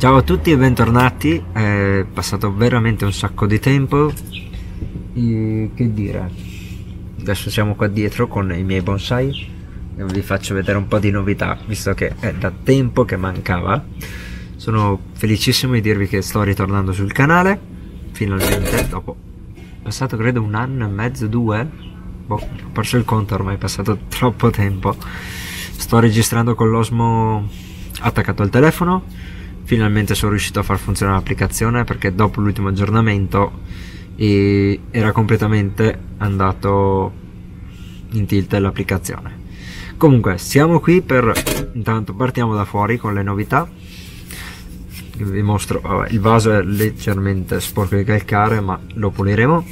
Ciao a tutti e bentornati, è passato veramente un sacco di tempo e che dire, adesso siamo qua dietro con i miei bonsai e vi faccio vedere un po' di novità visto che è da tempo che mancava. Sono felicissimo di dirvi che sto ritornando sul canale, finalmente, dopo è passato credo un anno e mezzo, due, ho perso il conto, ormai è passato troppo tempo. Sto registrando con l'Osmo attaccato al telefono. Finalmente sono riuscito a far funzionare l'applicazione perché dopo l'ultimo aggiornamento era completamente andato in tilt l'applicazione. Comunque siamo qui per, intanto partiamo da fuori con le novità. Vi mostro, vabbè, il vaso è leggermente sporco di calcare ma lo puliremo.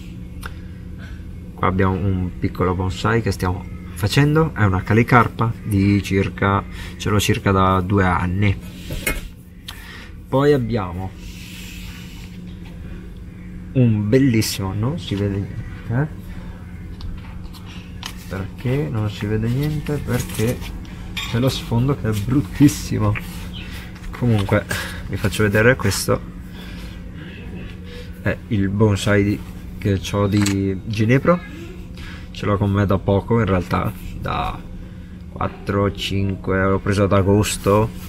Qua abbiamo un piccolo bonsai che stiamo facendo, è una calicarpa di circa, ce l'ho circa da 2 anni. Poi abbiamo un bellissimo, non si vede niente, perché non si vede niente? Perché c'è lo sfondo che è bruttissimo. Comunque vi faccio vedere, questo è il bonsai che ho di ginepro, ce l'ho con me da poco, in realtà da 4-5, l'ho preso ad agosto,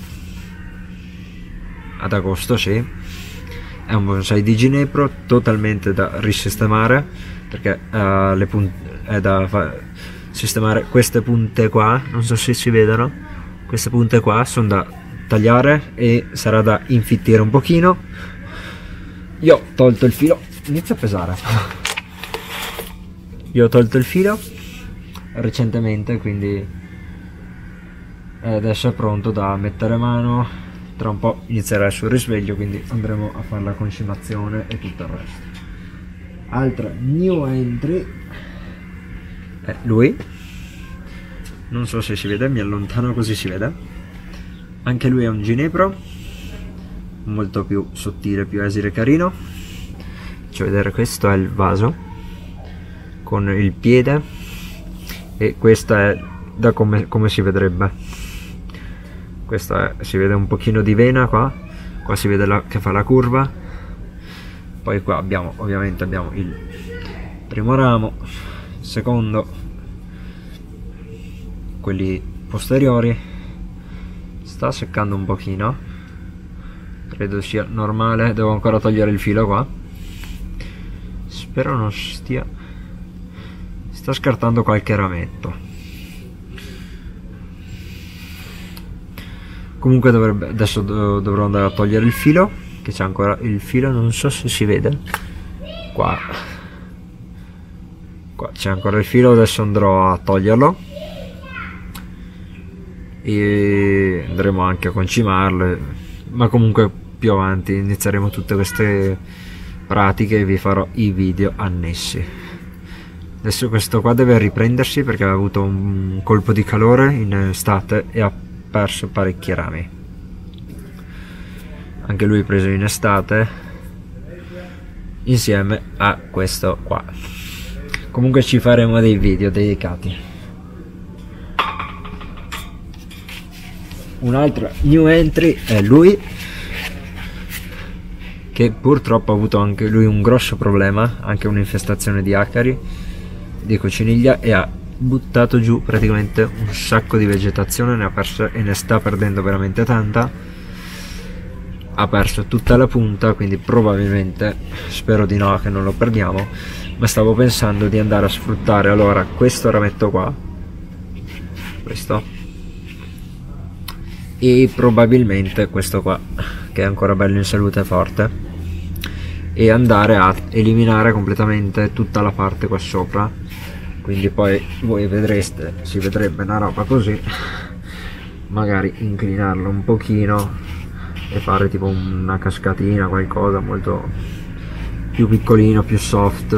sì. È un bonsai di ginepro totalmente da risistemare perché è da sistemare queste punte qua, non so se si vedono, queste punte qua sono da tagliare e sarà da infittire un pochino. Io ho tolto il filo, inizia a pesare. Io ho tolto il filo recentemente, quindi adesso è pronto da mettere mano. Tra un po' inizierà il suo risveglio, quindi andremo a fare la concimazione e tutto il resto. Altra new entry è lui, non so se si vede, mi allontano così si vede. Anche lui è un ginepro molto più sottile, più esile e carino. Faccio vedere, questo è il vaso con il piede e questa è da come si vedrebbe. Questa si vede un pochino di vena qua si vede che fa la curva. Poi qua abbiamo, ovviamente abbiamo il primo ramo, il secondo, quelli posteriori. Sta seccando un pochino, credo sia normale, devo ancora togliere il filo qua, spero non sta scartando qualche rametto. Comunque adesso dovrò andare a togliere il filo, che c'è ancora il filo, non so se si vede, qua c'è ancora il filo, adesso andrò a toglierlo e andremo anche a concimarlo, ma comunque più avanti inizieremo tutte queste pratiche e vi farò i video annessi. Adesso questo qua deve riprendersi perché ha avuto un colpo di calore in estate e ha perso parecchi rami. Anche lui preso in estate insieme a questo qua. Comunque ci faremo dei video dedicati. Un'altra new entry è lui, che purtroppo ha avuto anche lui un grosso problema, anche un'infestazione di acari, di cocciniglia, e ha buttato giù praticamente un sacco di vegetazione, ne ha perso e ne sta perdendo veramente tanta. Ha perso tutta la punta, quindi probabilmente, spero di no che non lo perdiamo, ma stavo pensando di andare a sfruttare allora questo rametto qua, questo, e probabilmente questo qua che è ancora bello in salute e forte, e andare a eliminare completamente tutta la parte qua sopra. Quindi poi voi vedreste, si vedrebbe una roba così, magari inclinarlo un pochino e fare tipo una cascatina, qualcosa molto più piccolino, più soft,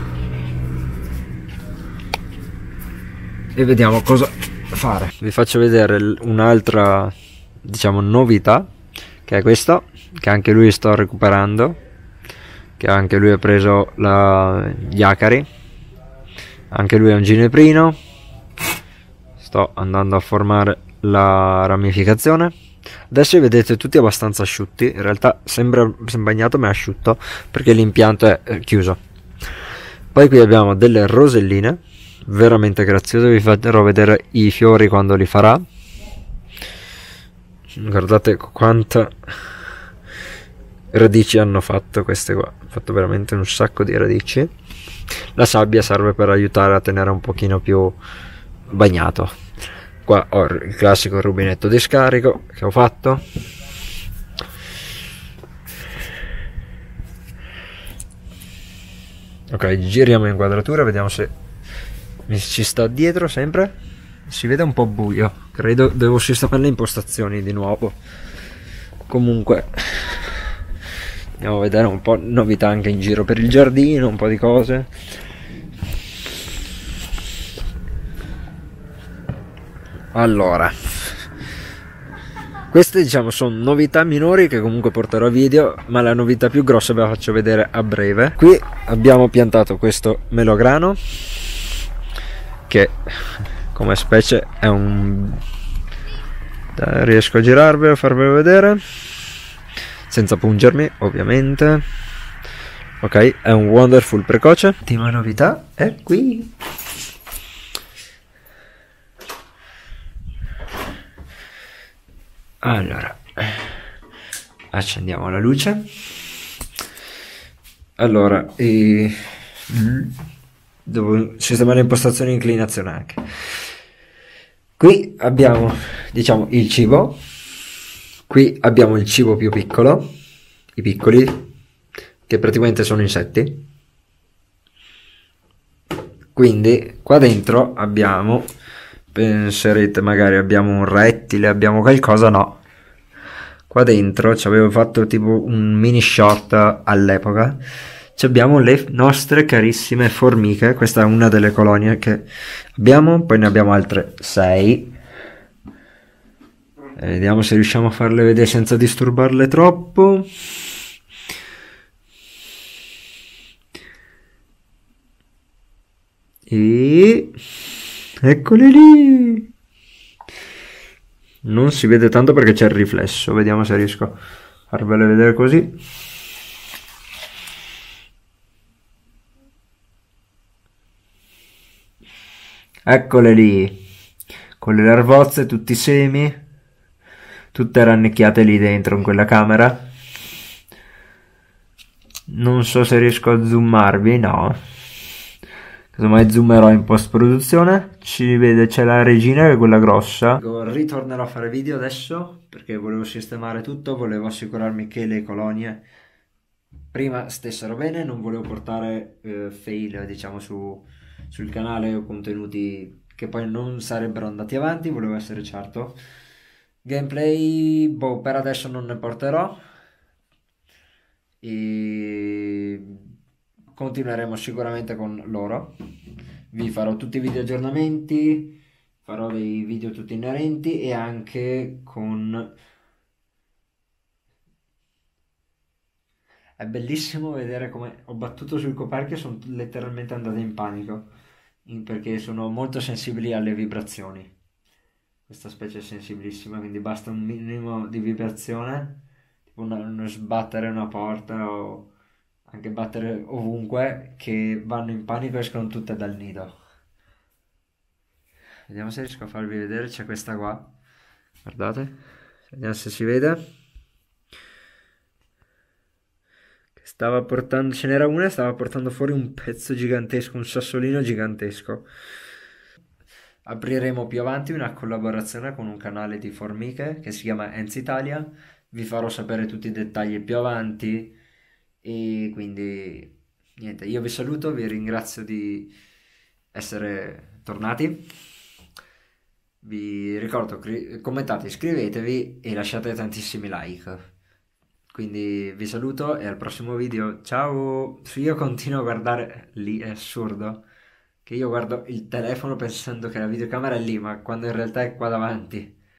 e vediamo cosa fare. Vi faccio vedere un'altra, diciamo, novità, che è questo, che anche lui sto recuperando, che anche lui ha preso gli acari. Anche lui è un gineprino, sto andando a formare la ramificazione Adesso li vedete tutti abbastanza asciutti, in realtà sembra bagnato ma è asciutto perché l'impianto è chiuso. Poi qui abbiamo delle roselline veramente graziose, vi farò vedere i fiori quando li farà. Guardate quanta radici hanno fatto queste qua, hanno fatto veramente un sacco di radici. La sabbia serve per aiutare a tenere un pochino più bagnato. Qua ho il classico rubinetto di scarico che ho fatto. Ok, giriamo inquadratura, vediamo se ci sta dietro sempre. Si vede un po' buio, credo devo sistemare le impostazioni di nuovo. Comunque andiamo a vedere un po' novità anche in giro per il giardino, un po' di cose. Allora, queste diciamo sono novità minori che comunque porterò a video, ma la novità più grossa ve la faccio vedere a breve. Qui abbiamo piantato questo melograno che come specie è un... riesco a girarvelo, a farvelo vedere senza pungermi ovviamente. Ok, è un Wonderful precoce. L'ultima novità è qui. Allora, accendiamo la luce. Allora, devo sistemare le impostazioni di inclinazione anche. Qui abbiamo, diciamo, il cibo. Qui abbiamo il cibo più piccolo, i piccoli, che praticamente sono insetti. Quindi qua dentro abbiamo... penserete magari abbiamo un rettile, abbiamo qualcosa, no. Qua dentro ci avevo fatto tipo un mini short all'epoca. Ci abbiamo le nostre carissime formiche. Questa è una delle colonie che abbiamo, poi ne abbiamo altre 6. Vediamo se riusciamo a farle vedere senza disturbarle troppo. E... eccole lì. Non si vede tanto perché c'è il riflesso. Vediamo se riesco a farvele vedere così. Eccole lì, con le larvozze, tutti i semi, tutte rannicchiate lì dentro in quella camera. Non so se riesco a zoomarvi, no. Casomai zoomerò in post produzione. Ci vede, c'è la regina che è quella grossa. Ritornerò a fare video adesso perché volevo sistemare tutto, volevo assicurarmi che le colonie prima stessero bene, non volevo portare fail diciamo sul canale o contenuti che poi non sarebbero andati avanti, volevo essere certo. Gameplay, boh, per adesso non ne porterò e continueremo sicuramente con loro. Vi farò tutti i video aggiornamenti, farò dei video tutti inerenti e anche con... È bellissimo vedere come ho battuto sul coperchio e sono letteralmente andate in panico perché sono molto sensibili alle vibrazioni. Questa specie è sensibilissima, quindi basta un minimo di vibrazione, tipo uno sbattere una porta o anche battere ovunque, che vanno in panico e escono tutte dal nido. Vediamo se riesco a farvi vedere, c'è questa qua, guardate, vediamo se si vede. Stava portando, ce n'era una, stava portando fuori un pezzo gigantesco, un sassolino gigantesco. Apriremo più avanti una collaborazione con un canale di formiche che si chiama Ants Italia. Vi farò sapere tutti i dettagli più avanti. E quindi niente, io vi saluto, vi ringrazio di essere tornati. Vi ricordo, commentate, iscrivetevi e lasciate tantissimi like. Quindi vi saluto e al prossimo video. Ciao! Io continuo a guardare lì, è assurdo che io guardo il telefono pensando che la videocamera è lì, ma quando in realtà è qua davanti.